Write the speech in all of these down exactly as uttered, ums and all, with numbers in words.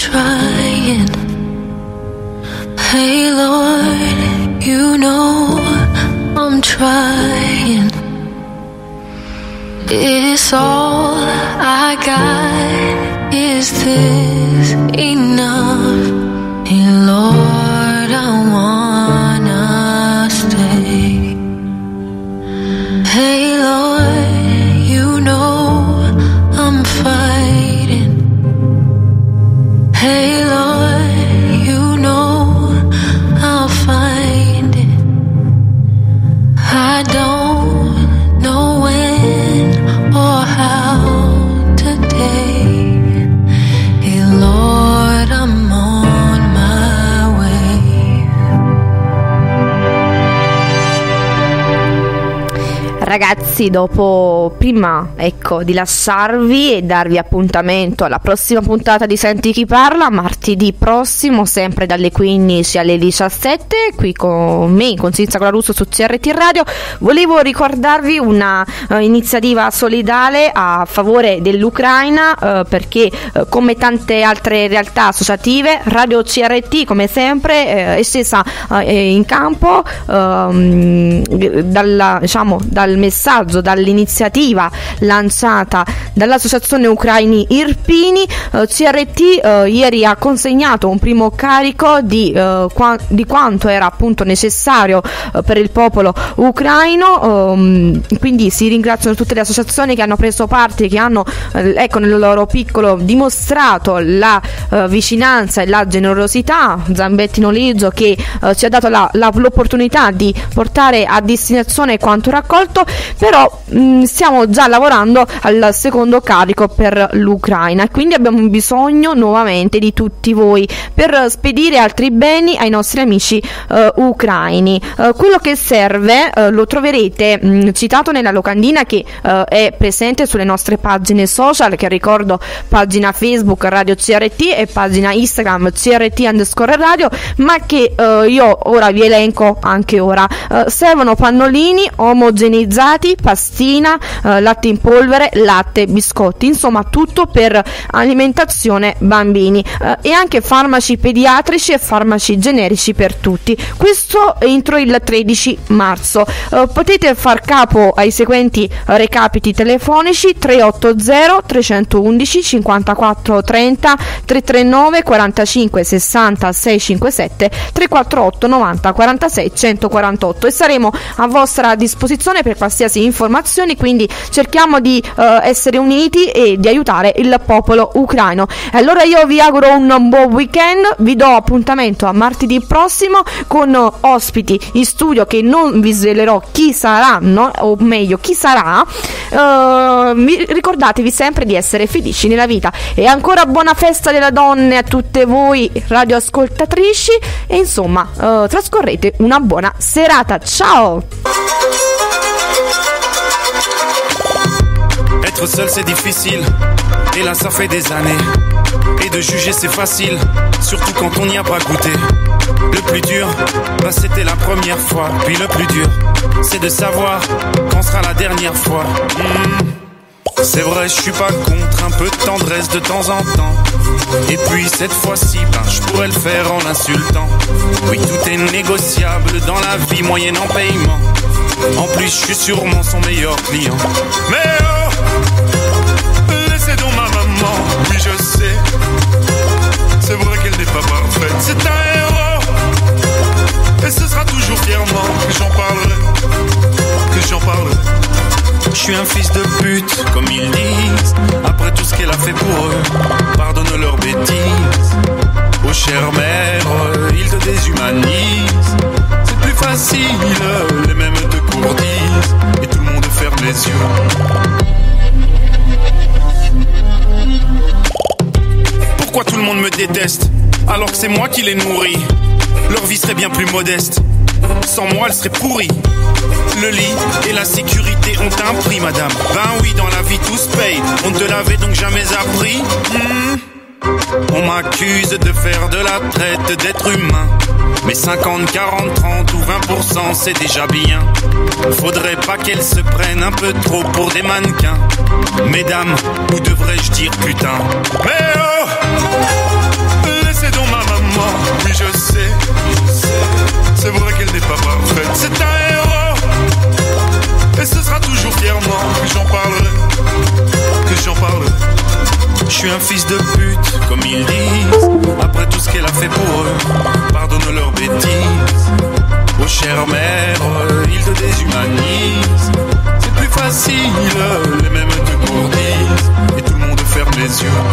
trying. Hey Lord, you know I'm trying. It's all I got. Is this enough? Hey Lord, I wanna stay. Hey Lord, you know I'm fighting. Hey Lord, you know I'll find it. I don't know when or how today. Hey Lord, I'm on my way. Ragazzi, dopo prima ecco di lasciarvi e darvi appuntamento alla prossima puntata di Senti chi parla, martedì prossimo, sempre dalle quindici alle diciassette, qui con me, con Cinzia Colarusso su C R T Radio, volevo ricordarvi una uh, iniziativa solidale a favore dell'Ucraina, uh, perché uh, come tante altre realtà associative, Radio C R T come sempre uh, è scesa uh, in campo uh, dalla, diciamo, dal messaggio, dall'iniziativa lanciata dall'associazione Ucraini Irpini. uh, C R T uh, ieri ha consegnato un primo carico di, uh, qua- di quanto era appunto necessario uh, per il popolo ucraino, um, quindi si ringraziano tutte le associazioni che hanno preso parte, che hanno uh, ecco nel loro piccolo dimostrato la uh, vicinanza e la generosità. Zambetti Noleggio che uh, ci ha dato la, la, l'opportunità di portare a destinazione quanto raccolto, però mh, stiamo già lavorando al secondo carico per l'Ucraina e quindi abbiamo bisogno nuovamente di tutti voi per spedire altri beni ai nostri amici uh, ucraini. Uh, quello che serve uh, lo troverete mh, citato nella locandina che uh, è presente sulle nostre pagine social, che ricordo pagina Facebook Radio C R T e pagina Instagram C R T underscore radio, ma che uh, io ora vi elenco anche ora. Uh, servono pannolini omogenizzati, pastina, uh, latte in polvere, latte, biscotti, insomma tutto per alimentazione bambini, uh, e anche farmaci pediatrici e farmaci generici per tutti. Questo entro il tredici marzo. Uh, potete far capo ai seguenti uh, recapiti telefonici: tre otto zero tre uno uno cinquantaquattro trenta, tre tre nove quarantacinque sessanta seicentocinquantasette, tre quattro otto novanta quarantasei centoquarantotto, e saremo a vostra disposizione per qualsiasi informazione, quindi cerchiamo di uh, essere uniti e di aiutare il popolo ucraino. Allora io vi auguro un buon weekend, vi do appuntamento a martedì prossimo con uh, ospiti in studio che non vi svelerò chi saranno, o meglio chi sarà. Uh, mi, ricordatevi sempre di essere felici nella vita, e ancora buona festa della donna a tutte voi radioascoltatrici, e insomma uh, trascorrete una buona serata. Ciao. Être seul c'est difficile, et là ça fait des années. Et de juger c'est facile, surtout quand on n'y a pas goûté. Le plus dur, bah c'était la première fois. Puis le plus dur, c'est de savoir quand sera la dernière fois. Mmh. C'est vrai, je suis pas contre un peu de tendresse de temps en temps. Et puis cette fois-ci, ben je pourrais le faire en l'insultant. Oui, tout est négociable dans la vie, moyennant paiement. En plus, je suis sûrement son meilleur client. Mais oh, laissez donc ma maman. Oui, je sais, c'est vrai qu'elle n'est pas parfaite. C'est un héros, et ce sera toujours fièrement que j'en parlerai, que j'en parlerai. Je suis un fils de pute, comme ils disent. Après tout ce qu'elle a fait pour eux, pardonne leurs bêtises. Oh chère mère, ils te déshumanisent. C'est plus facile, les mêmes te courtisent. Et tout le monde ferme les yeux. Pourquoi tout le monde me déteste, alors que c'est moi qui les nourris? Leur vie serait bien plus modeste, sans moi elle serait pourrie. Le lit et la sécurité ont un prix, madame. Ben oui, dans la vie tout se paye. On ne te l'avait donc jamais appris. mmh. On m'accuse de faire de la traite d'être humain. Mais cinquante, quarante, trente ou vingt pour cent c'est déjà bien. Faudrait pas qu'elles se prennent un peu trop pour des mannequins. Mesdames, ou devrais-je dire putain. Mais oh, Oui, je sais, c'est vrai qu'elle n'est pas parfaite. C'est un héros, et ce sera toujours fièrement que j'en parlerai, que j'en parlerai. Je suis un fils de pute, comme ils disent. Après tout ce qu'elle a fait pour eux, pardonne leurs bêtises. Oh chère mère, ils te déshumanisent. C'est plus facile, les mêmes te courtisent. Et tout le monde ferme les yeux.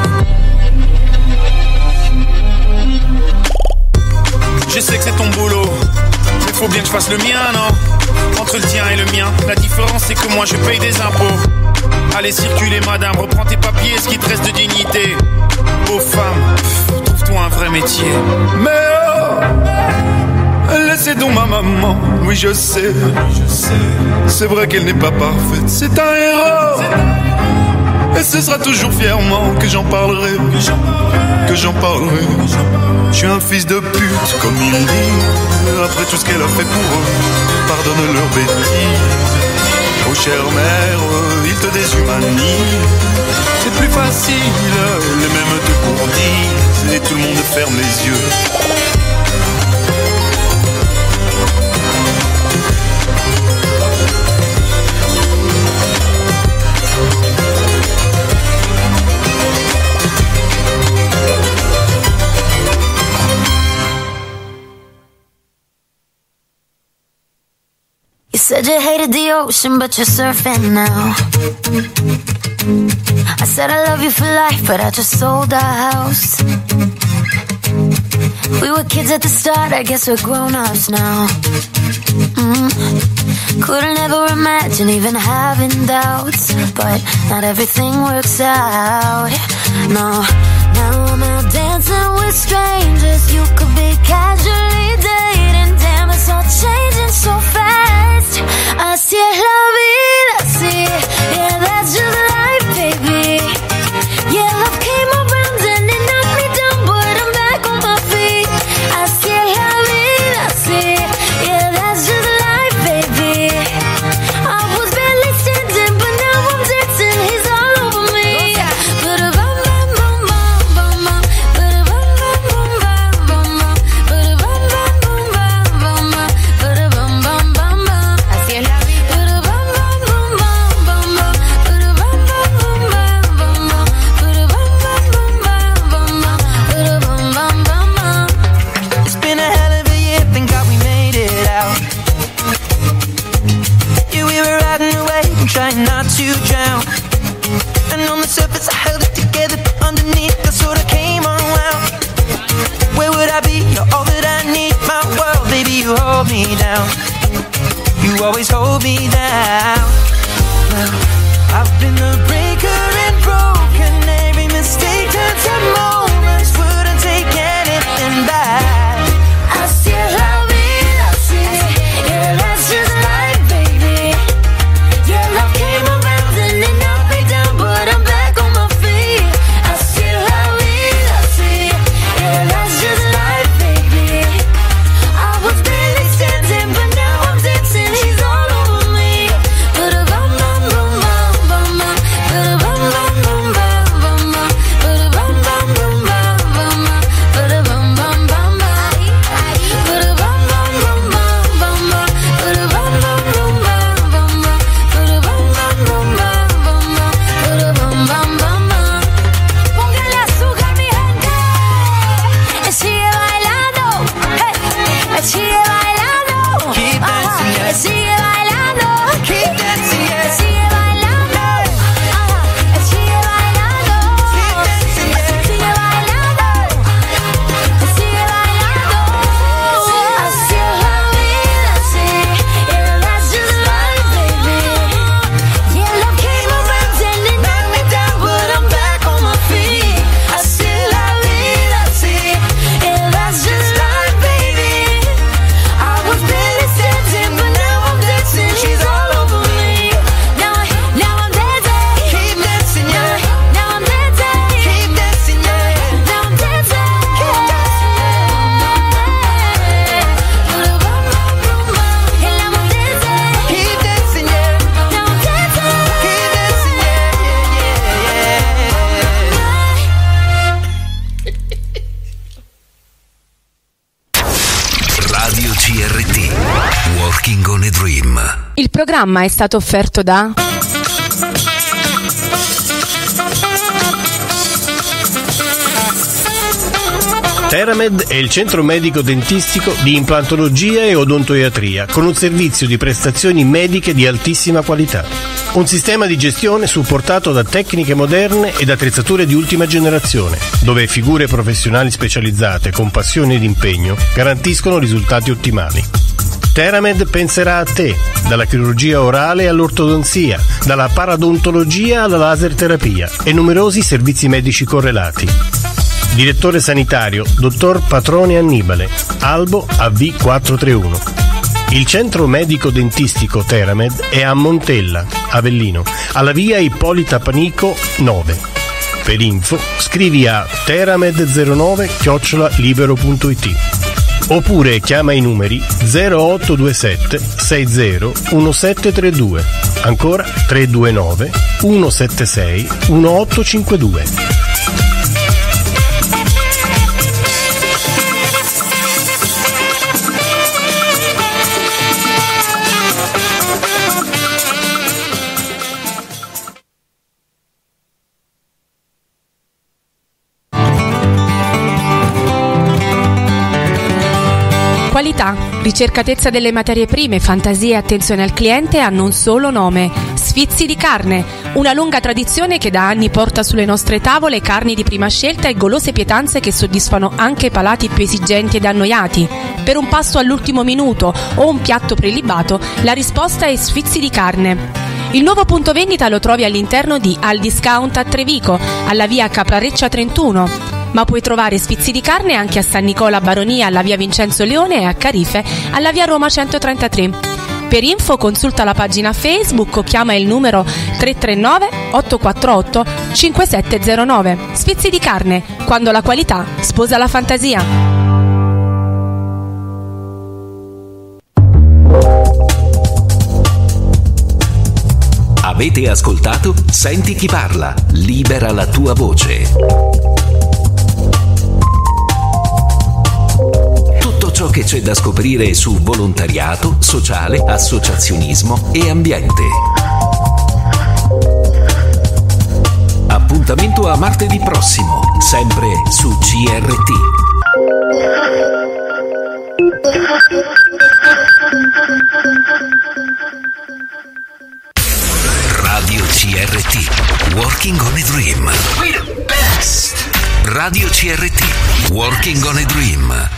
Je sais que c'est ton boulot, mais faut bien que je fasse le mien, non? Entre le tien et le mien, la différence c'est que moi je paye des impôts. Allez circuler madame, reprends tes papiers, ce qui te reste de dignité. Aux femmes, pff, trouve-toi un vrai métier. Mais oh, laissez donc ma maman, oui je sais, c'est vrai qu'elle n'est pas parfaite. C'est un héros, et ce sera toujours fièrement que j'en parlerai, que j'en parlerai. Je suis un fils de pute, comme il dit. Après tout ce qu'elle a fait pour eux, pardonne leurs bêtises. Oh chère mère, ils te déshumanisent. C'est plus facile, les mêmes te courtisent. Et tout le monde ferme les yeux. You said you hated the ocean, but you're surfing now. I said I love you for life, but I just sold our house. We were kids at the start, I guess we're grown-ups now. Mm. Couldn't ever imagine even having doubts, but not everything works out. No, now I'm out dancing with strangers. You could be casually dating. Damn, it's all changing so fast. Así es la vida, sí. Yeah, that's just life, baby. Yeah, love came around and it knocked me down, but I'm back on my feet. Así es la vida, sí. Yeah, that's just life, baby. I was barely standing, but now I'm dancing. He's all over me. Ba-da-bum, bum, bum, bum, bum. Ba-da-bum, bum, bum, bum, bum. Ba-da-bum, bum, bum, bum, bum. Ba-da-bum, bum, bum, bum. Así es la vida. Ba-da-bum, bum, bum, bum, bum. Ba-da-bum, bum, bum, bum. programma è stato offerto da Theramed è il centro medico dentistico di implantologia e odontoiatria con un servizio di prestazioni mediche di altissima qualità. Un sistema di gestione supportato da tecniche moderne ed attrezzature di ultima generazione, dove figure professionali specializzate con passione ed impegno garantiscono risultati ottimali. Theramed penserà a te, dalla chirurgia orale all'ortodonzia, dalla paradontologia alla laser terapia e numerosi servizi medici correlati. Direttore sanitario, dottor Patrone Annibale, Albo A V quattrocentotrentuno. Il centro medico dentistico Theramed è a Montella, Avellino, alla via Ippolita Panico nove. Per info scrivi a theramed zero nove chiocciola libero punto it oppure chiama i numeri zero otto due sette sei zero uno sette tre due, ancora tre due nove uno sette sei uno otto cinque due. Qualità, ricercatezza delle materie prime, fantasia e attenzione al cliente hanno un solo nome: Sfizi di Carne, una lunga tradizione che da anni porta sulle nostre tavole carni di prima scelta e golose pietanze che soddisfano anche i palati più esigenti ed annoiati. Per un pasto all'ultimo minuto o un piatto prelibato, la risposta è Sfizi di Carne. Il nuovo punto vendita lo trovi all'interno di Al Discount a Trevico, alla via Caprareccia trentuno. Ma puoi trovare Sfizi di Carne anche a San Nicola Baronia alla via Vincenzo Leone e a Carife alla via Roma centotrentatré. Per info consulta la pagina Facebook o chiama il numero tre tre nove otto quattro otto cinque sette zero nove. Sfizi di Carne, quando la qualità sposa la fantasia. Avete ascoltato Senti chi parla, libera la tua voce. Tutto ciò che c'è da scoprire su volontariato, sociale, associazionismo e ambiente. Appuntamento a martedì prossimo, sempre su C R T. Radio C R T, Working on a Dream. We're the best. Radio C R T, Working on a Dream.